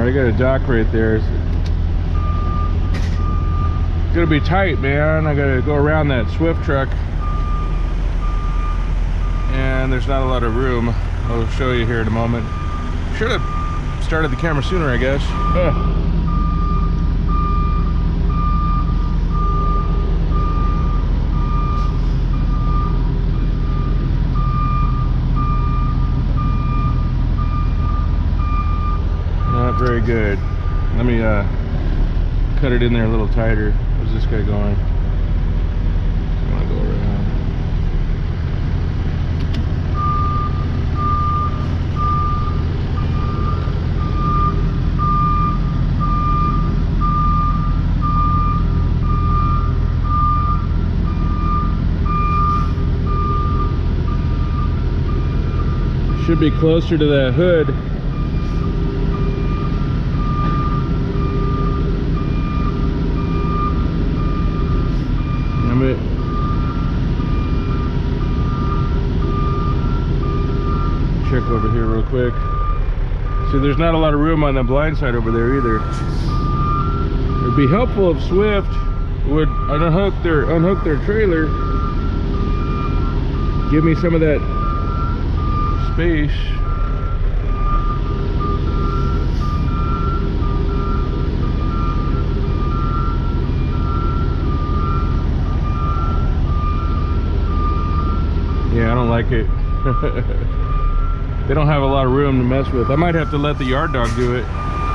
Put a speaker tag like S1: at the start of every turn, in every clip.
S1: Alright, I got a dock right there. It's gonna be tight, man. I gotta go around that Swift truck. And there's not a lot of room. I'll show you here in a moment. Should have started the camera sooner, I guess. Not very good. Let me cut it in there a little tighter. Where's this guy going? I'm gonna go around. Should be closer to that hood. Damn it. Check over here real quick. See, there's not a lot of room on the blind side over there either. It'd be helpful if Swift would unhook their trailer, give me some of that space. Yeah, I don't like it. They don't have a lot of room to mess with. I might have to let the yard dog do it.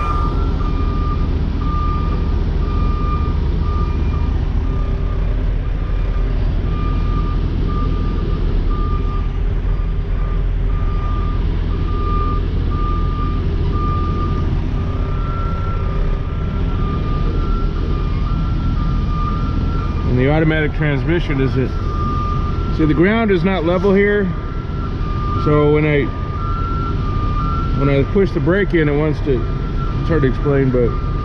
S1: And the automatic transmission isn't, see, the ground is not level here, so when I push the brake in, it wants to, it's hard to explain, but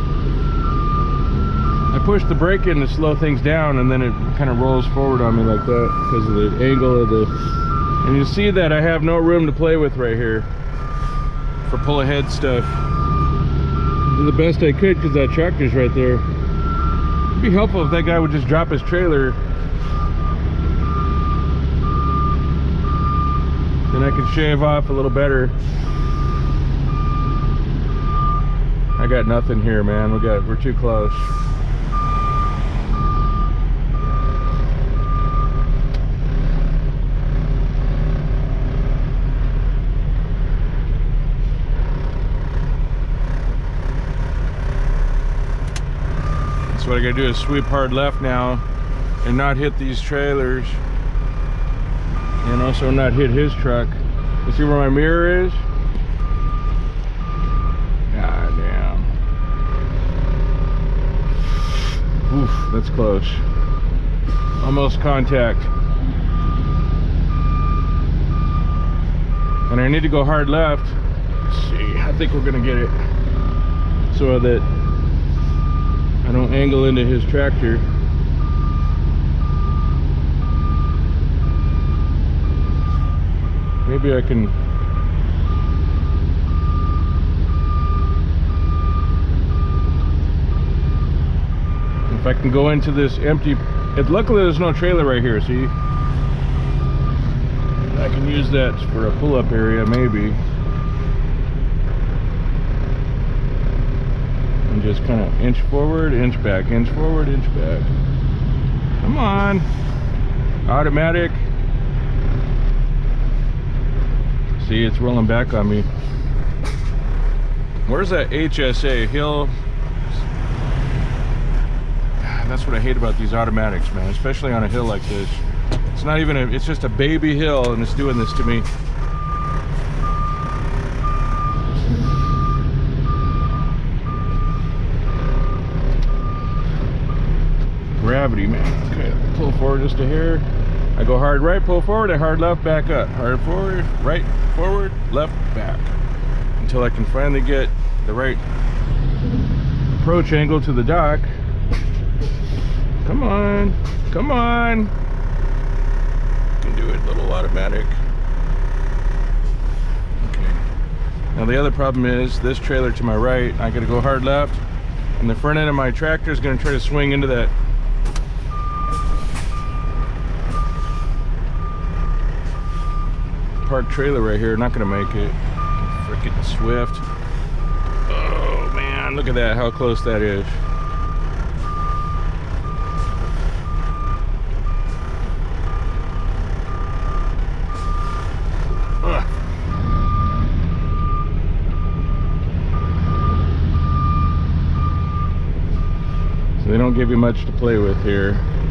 S1: I push the brake in to slow things down, and then it kind of rolls forward on me like that because of the angle of the, and you see that I have no room to play with right here for pull ahead stuff. I did the best I could because that tractor's right there. It'd be helpful if that guy would just drop his trailer. Then I can shave off a little better. I got nothing here, man. We're too close. So what I gotta do is sweep hard left now and not hit these trailers. And also not hit his truck. You see where my mirror is? God damn. Oof, that's close. Almost contact. And I need to go hard left. Let's see, I think we're gonna get it so that I don't angle into his tractor. Maybe I can. If I can go into this empty, luckily there's no trailer right here, see? I can use that for a pull-up area, maybe. And just kind of inch forward, inch back, inch forward, inch back. Come on. Automatic. See, it's rolling back on me. Where's that HSA? Hill. That's what I hate about these automatics, man, especially on a hill like this. It's not even a, it's just a baby hill and it's doing this to me. Gravity, man. Okay, pull forward just a hair. I go hard right, pull forward, and hard left, back up. Hard forward, right, forward, left, back. Until I can finally get the right approach angle to the dock. Come on, come on. Can do it, little automatic. Okay. Now Now the other problem is this trailer to my right, I gotta go hard left, and the front end of my tractor is gonna try to swing into that parked trailer right here. Not gonna make it. Freaking Swift. Oh man, look at that, how close that is. So they don't give you much to play with here.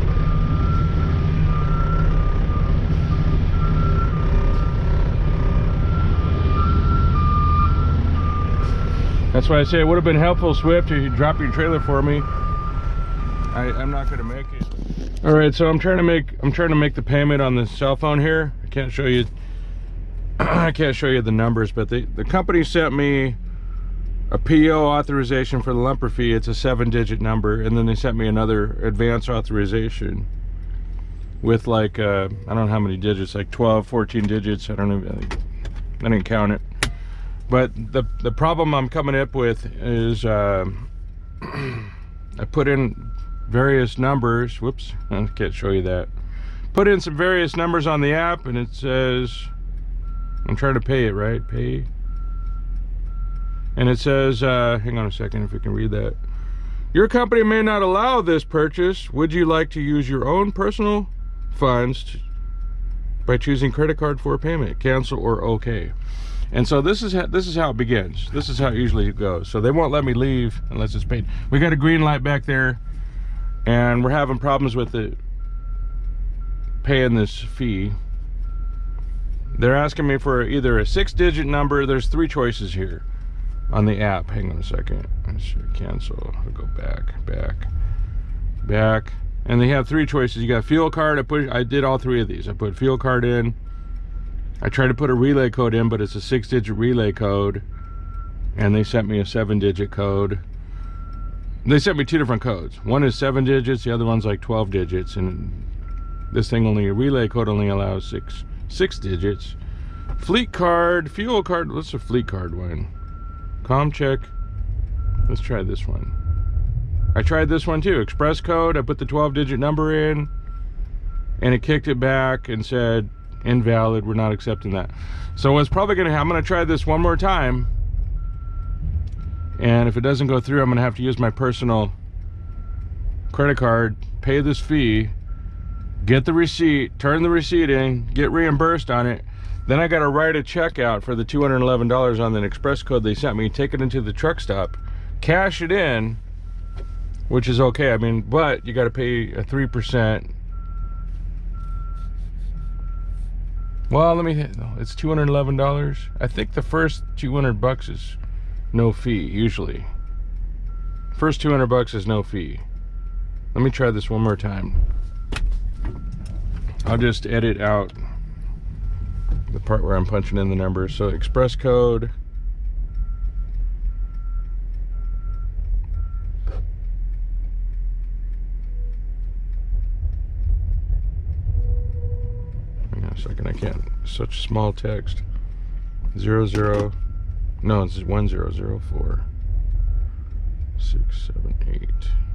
S1: That's why I say it would have been helpful, Swift, if you drop your trailer for me. I'm not going to make it. All right, so I'm trying to make the payment on the cell phone here. I can't show you. I can't show you the numbers, but the company sent me a PO authorization for the lumper fee. It's a 7-digit number, and then they sent me another advance authorization with like I don't know how many digits, like 12, 14 digits. I don't know. I didn't count it. But the problem I'm coming up with is I put in various numbers. Whoops, I can't show you that. Put in some various numbers on the app, and it says, I'm trying to pay it, right? Pay. And it says, hang on a second if we can read that. Your company may not allow this purchase. Would you like to use your own personal funds by choosing credit card for payment? Cancel or okay. And so this is how it begins. This is how it usually goes. So they won't let me leave unless it's paid. We got a green light back there, and we're having problems with it paying this fee. They're asking me for either a 6-digit number. There's 3 choices here on the app. Hang on a second. I should cancel. I'll go back, and they have 3 choices. You got fuel card. I did all 3 of these. I put fuel card in. I tried to put a relay code in, but it's a 6-digit relay code, and they sent me a 7-digit code. They sent me 2 different codes. One is 7 digits, the other one's like 12 digits, and this thing a relay code only allows 6 digits. Fleet card, fuel card. What's a fleet card one? Com check. Let's try this one. I tried this one too. Express code. I put the 12-digit number in, and it kicked it back and said invalid. We're not accepting that. So what's probably gonna happen, I'm gonna try this one more time, and if it doesn't go through, I'm gonna have to use my personal credit card, pay this fee, get the receipt, turn the receipt in, get reimbursed on it. Then I gotta write a check out for the $211 on the express code they sent me, take it into the truck stop, cash it in, which is okay. I mean, but you gotta pay a 3%. Well, it's $211. I think the first $200 is no fee, usually. First $200 is no fee. Let me try this one more time. I'll just edit out the part where I'm punching in the numbers. So express code. Second, I can't, such small text. 00, no, it's 1004 678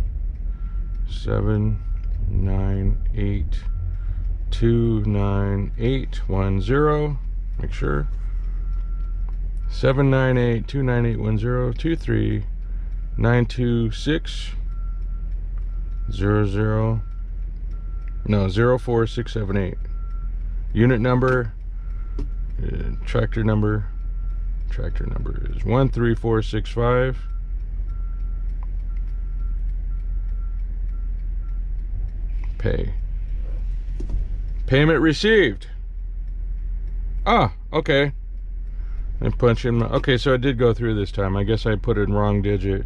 S1: 798 29810. Make sure 798 29810 23 926 00, no, 04678. Unit number, tractor number is 13465. Pay. Payment received. Ah, okay. And punch in my, okay, so it did go through this time. I guess I put it in wrong digit.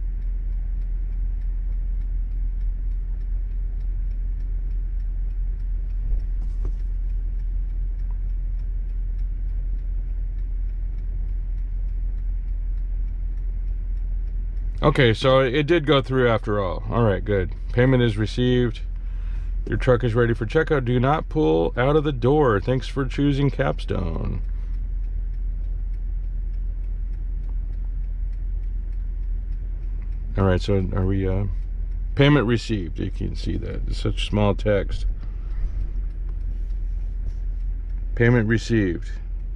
S1: Okay, so it did go through after all. All right, good. Payment is received. Your truck is ready for checkout. Do not pull out of the door. Thanks for choosing Capstone. All right, so are we payment received? You can see that it's such small text. Payment received.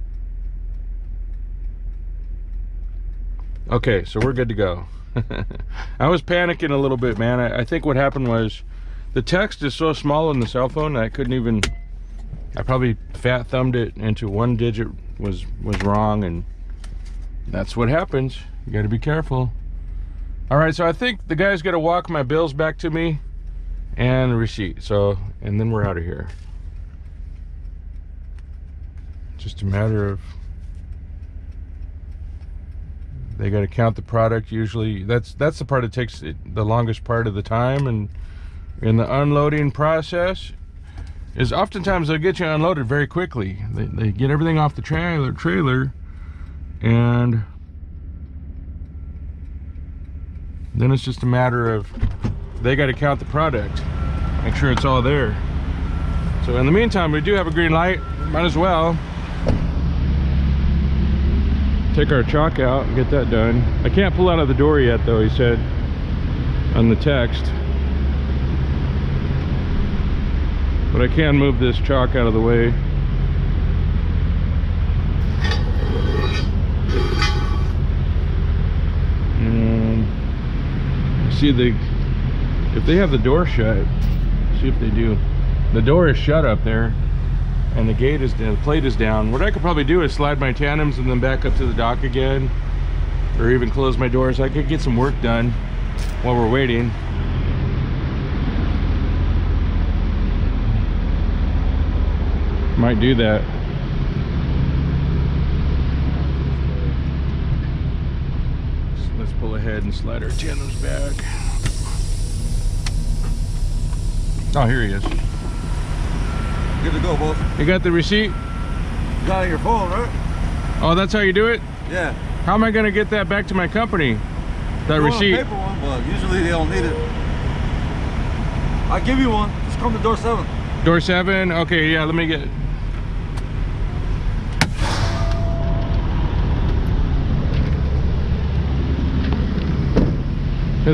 S1: Okay, so we're good to go. I was panicking a little bit, man. I think what happened was the text is so small on the cell phone I couldn't even, I probably fat thumbed it into one digit was wrong, and that's what happens. You got to be careful. All right, so I think the guy's got to walk my bills back to me and the receipt. So, and then we're out of here. Just a matter of, they got to count the product. Usually that's the part that takes the longest part of the time, and in the unloading process is oftentimes they'll get you unloaded very quickly. They get everything off the trailer, and then it's just a matter of they got to count the product, make sure it's all there. So in the meantime, we do have a green light. Might as well take our chalk out and get that done. I can't pull out of the door yet though, he said on the text, but I can move this chalk out of the way. And see, if they have the door shut, see if they do. The door is shut up there, and the gate is down, the plate is down. What I could probably do is slide my tandems and then back up to the dock again, or even close my doors. I could get some work done while we're waiting. Might do that. So let's pull ahead and slide our tandems back. Oh, here he is.
S2: Good to go, boss.
S1: You got the receipt?
S2: You got it on your phone, right?
S1: Oh, that's how you do it?
S2: Yeah.
S1: How am I going to get that back to my company? That receipt?
S2: A paper one, but usually they don't need it. I'll give you one. Just come to door 7.
S1: Door 7? Okay, yeah, let me get it. Because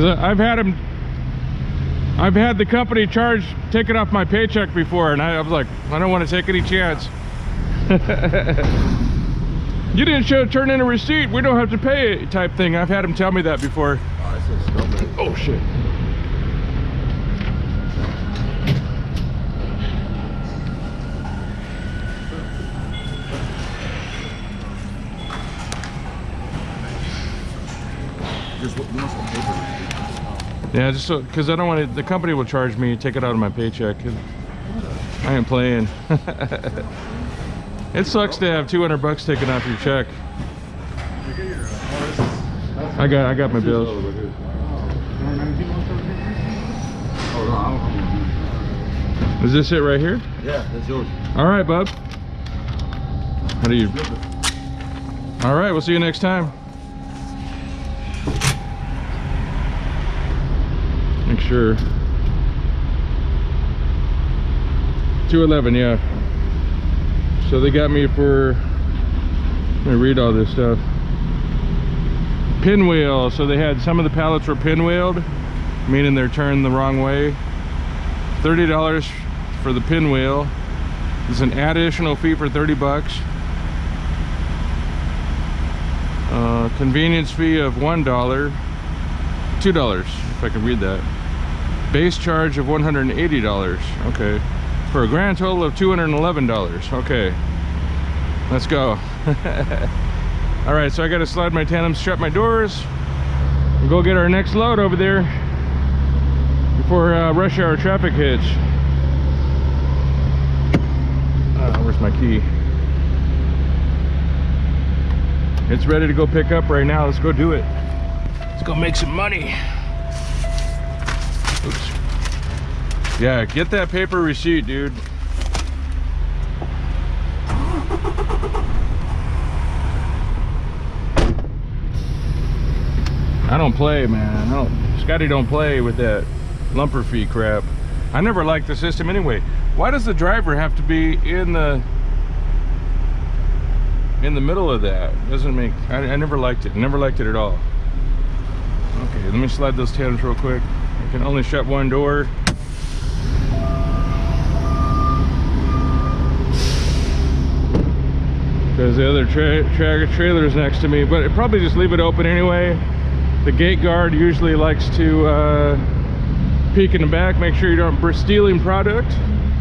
S1: I've had the company take it off my paycheck before, and I was like, I don't want to take any chance. You didn't turn in a receipt, we don't have to pay it, type thing. I've had them tell me that before. Oh shit. Yeah, just so, because I don't want to, the company will charge me, take it out of my paycheck. I ain't playing. It sucks to have 200 bucks taken off your check. I got my bills. Is this it right here?
S2: Yeah, that's yours.
S1: All right, bub. How do you? All right, we'll see you next time. Make sure. 211, yeah. So they got me for, let me read all this stuff. Pinwheel. So they had, some of the pallets were pinwheeled, meaning they're turned the wrong way. $30 for the pinwheel. There's an additional fee for 30 bucks. Convenience fee of $1. $2, if I can read that. Base charge of $180. Okay. For a grand total of $211. Okay. Let's go. All right, so I got to slide my tandems, shut my doors, and go get our next load over there before rush hour traffic hits. Where's my key? It's ready to go pick up right now. Let's go do it. Let's go make some money. Oops. Yeah, get that paper receipt, dude. I don't play, man. Scotty don't play with that lumper fee crap. I never liked the system anyway. Why does the driver have to be in the middle of that? Doesn't make, I never liked it. Never liked it at all. Okay. Okay, let me slide those tandems real quick. I can only shut one door. Because the other trailer is next to me, but I'd probably just leave it open anyway. The gate guard usually likes to peek in the back, make sure you don't be stealing product.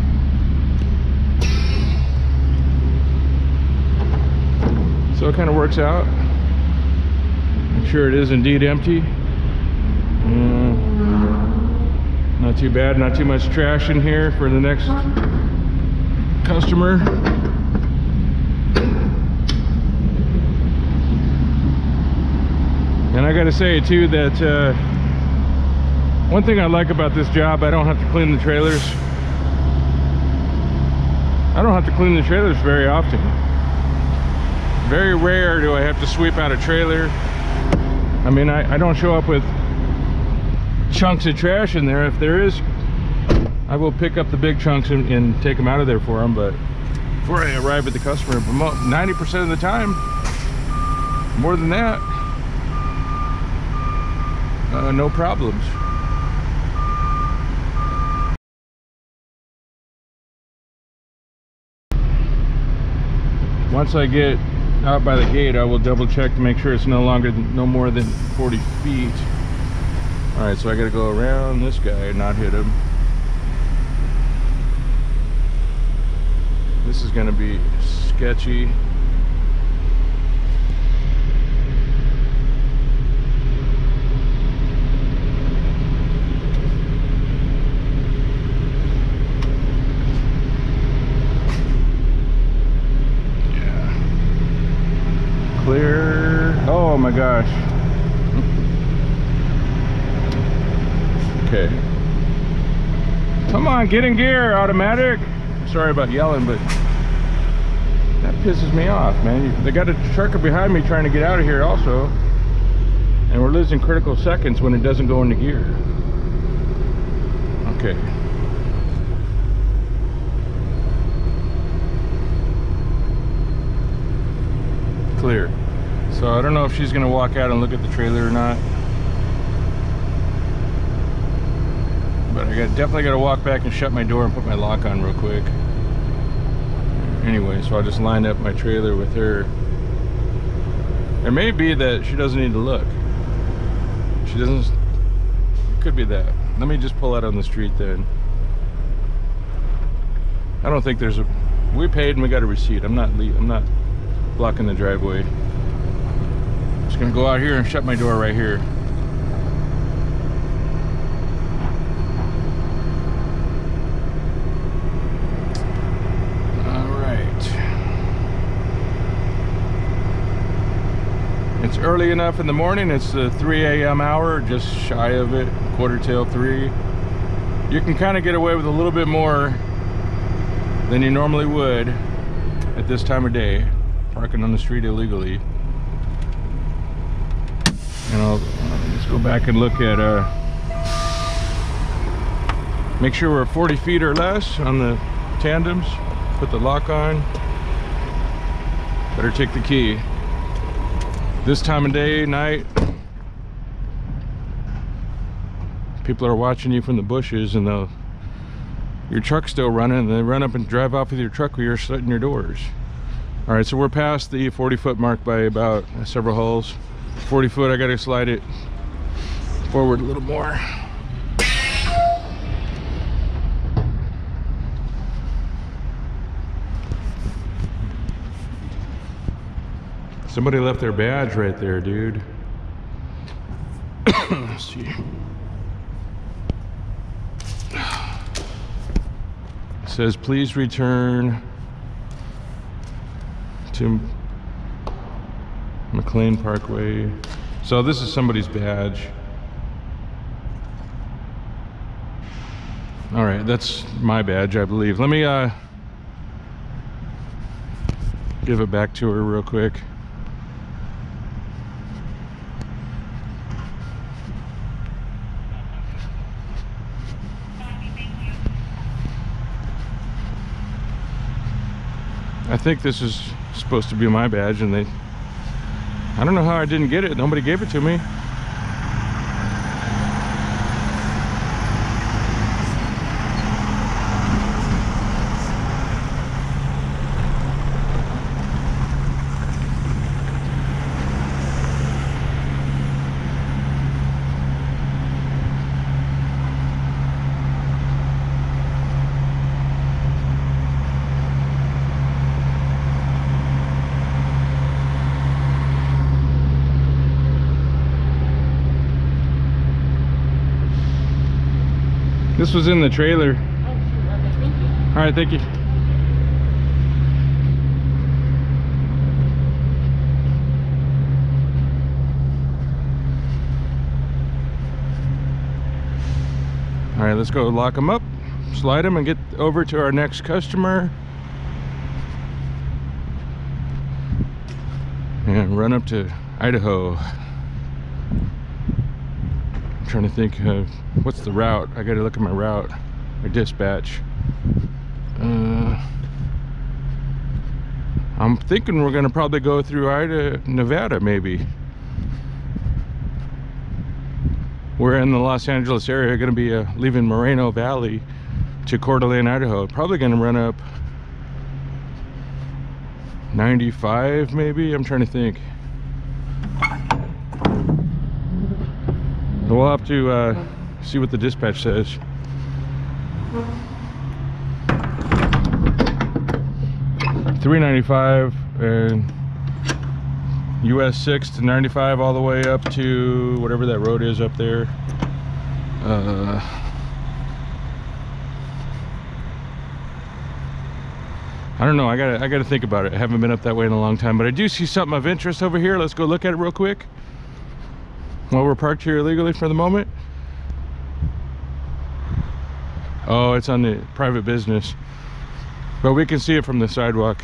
S1: So it kind of works out. Make sure it is indeed empty. Not too bad, not too much trash in here for the next customer. And I gotta say too that one thing I like about this job, I don't have to clean the trailers. I don't have to clean the trailers very often. Very rare do I have to sweep out a trailer. I mean, I don't show up with chunks of trash in there. If there is, I will pick up the big chunks and take them out of there for them, but before I arrive at the customer, 90% of the time, more than that, no problems. Once I get out by the gate, I will double check to make sure it's no more than 40 feet. All right, so I gotta go around this guy and not hit him. This is gonna be sketchy. Clear. Oh my gosh. Okay. Come on, get in gear, automatic. Sorry about yelling, but that pisses me off, man. They got a trucker behind me trying to get out of here also. And we're losing critical seconds when it doesn't go into gear. Okay. Clear. So I don't know if she's gonna walk out and look at the trailer or not, but I definitely gotta walk back and shut my door and put my lock on real quick. Anyway, so I'll just line up my trailer with her. It may be that she doesn't need to look. She doesn't. It could be that. Let me just pull out on the street then. I don't think there's a. We paid and we got a receipt. I'm not blocking the driveway. Just gonna go out here and shut my door right here. All right. It's early enough in the morning. It's the 3 a.m. hour, just shy of it, 3:15. You can kind of get away with a little bit more than you normally would at this time of day, parking on the street illegally. And I'll just go back and look at make sure we're 40 feet or less on the tandems. Put the lock on. Better take the key. This time of day, night, people are watching you from the bushes, and your truck's still running, and they run up and drive off with your truck while you're shutting your doors. All right, so we're past the 40-foot mark by about several holes. 40 foot, I gotta slide it forward a little more. Somebody left their badge right there, dude. Let's see. It says, please return to McLean Parkway. So this is somebody's badge. All right, that's my badge, I believe. Let me give it back to her real quick. I think this is supposed to be my badge, and I don't know how I didn't get it. Nobody gave it to me. This was in the trailer.
S3: Oh, shoot. Okay, thank you.
S1: All right, thank you. All right, let's go lock them up, slide them, and get over to our next customer. And run up to Idaho. I'm trying to think of what's the route. I gotta look at my route, my dispatch. I'm thinking we're gonna probably go through Nevada, maybe. We're in the Los Angeles area, gonna be leaving Moreno Valley to Coeur d'Alene, Idaho. Probably gonna run up 95 maybe, I'm trying to think. We'll have to see what the dispatch says. $395 and US 6 to 95 all the way up to whatever that road is up there. I don't know, I gotta think about it. I haven't been up that way in a long time, but I do see something of interest over here. Let's go look at it real quick while we're parked here illegally for the moment. Oh, it's on the private business, but we can see it from the sidewalk.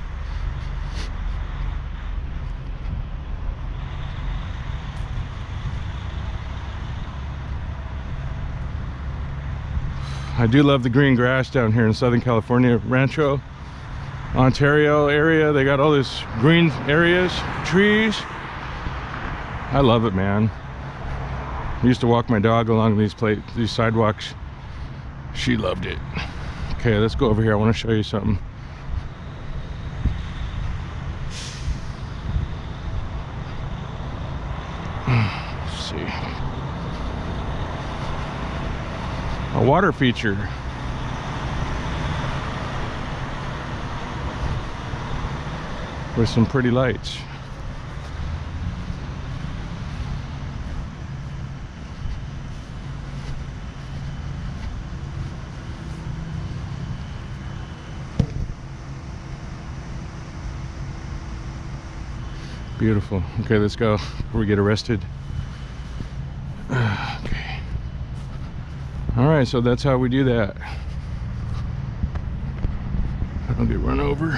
S1: I do love the green grass down here in Southern California, Rancho, Ontario area. They got all this green areas, trees. I love it, man. I used to walk my dog along these sidewalks. She loved it. Okay, let's go over here. I want to show you something. Let's see. A water feature. With some pretty lights. Beautiful. Okay, let's go before we get arrested. Okay. All right, so that's how we do that. I'll get run over.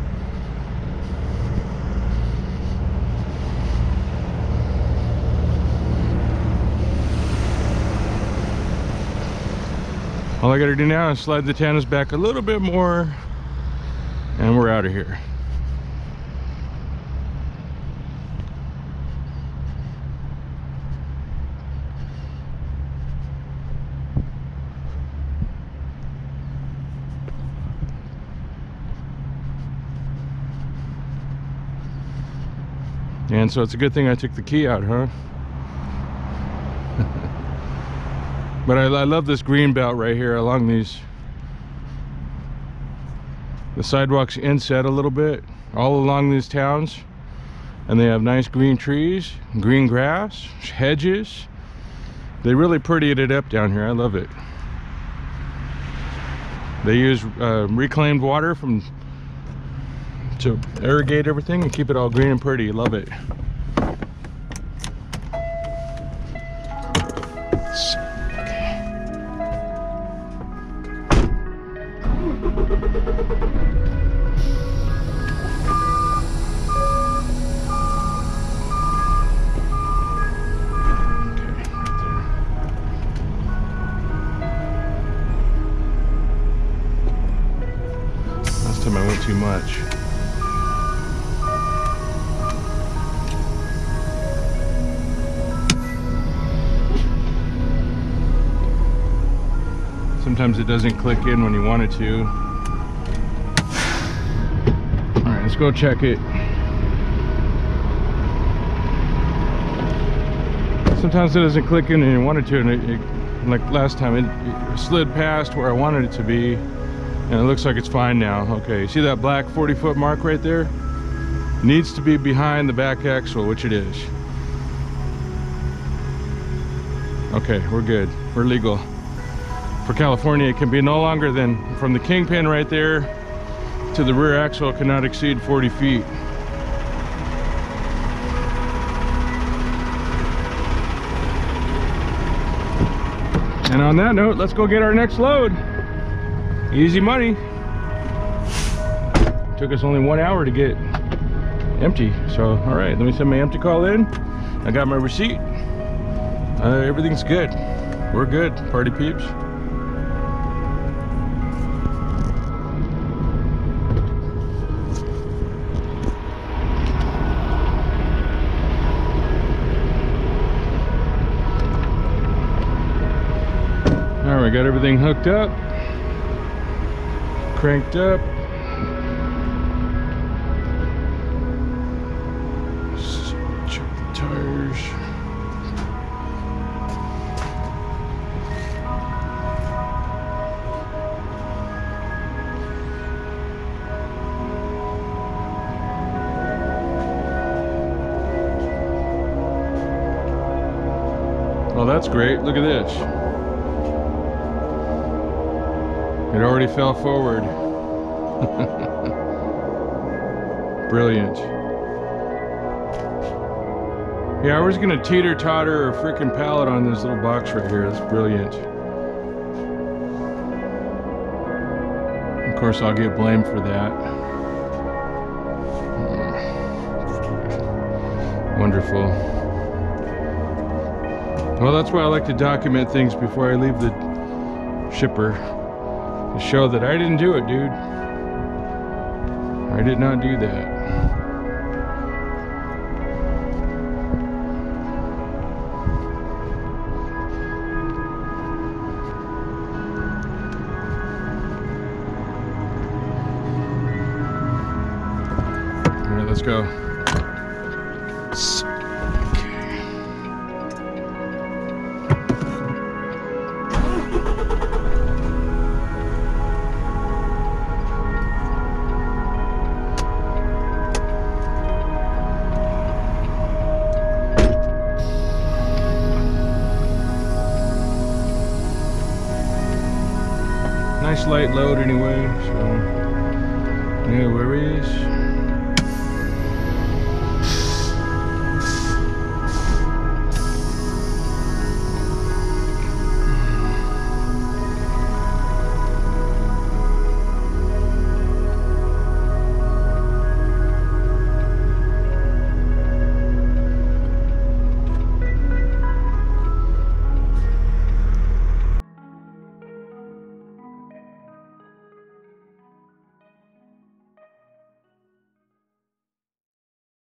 S1: All I gotta do now is slide the Tanis back a little bit more and we're out of here. And so it's a good thing I took the key out, huh? But I love this green belt right here along these. The sidewalks inset a little bit all along these towns. And they have nice green trees, green grass, hedges. They really prettied it up down here. I love it. They use reclaimed water to irrigate everything and keep it all green and pretty. Love it. I went too much. Sometimes it doesn't click in when you want it to. All right, let's go check it. Sometimes it doesn't click in when you want it to, and it like last time, it slid past where I wanted it to be. And it looks like it's fine now. Okay, see that black 40-foot mark right there? Needs to be behind the back axle, which it is. Okay, we're good. We're legal. For California, it can be no longer than from the kingpin right there to the rear axle cannot exceed 40 feet. And on that note, let's go get our next load. Easy money. Took us only 1 hour to get empty. So, all right, let me send my empty call in. I got my receipt. Everything's good. We're good, party peeps. All right, got everything hooked up, cranked up. Check the tires. Oh, that's great. Look at this. It already fell forward. Brilliant. Yeah, I was gonna teeter-totter a freaking pallet on this little box right here. That's brilliant. Of course, I'll get blamed for that. Wonderful. Well, that's why I like to document things before I leave the shipper. To show that I didn't do it, dude. I did not do that. All right, let's go. Nice light load anyway, so no worries.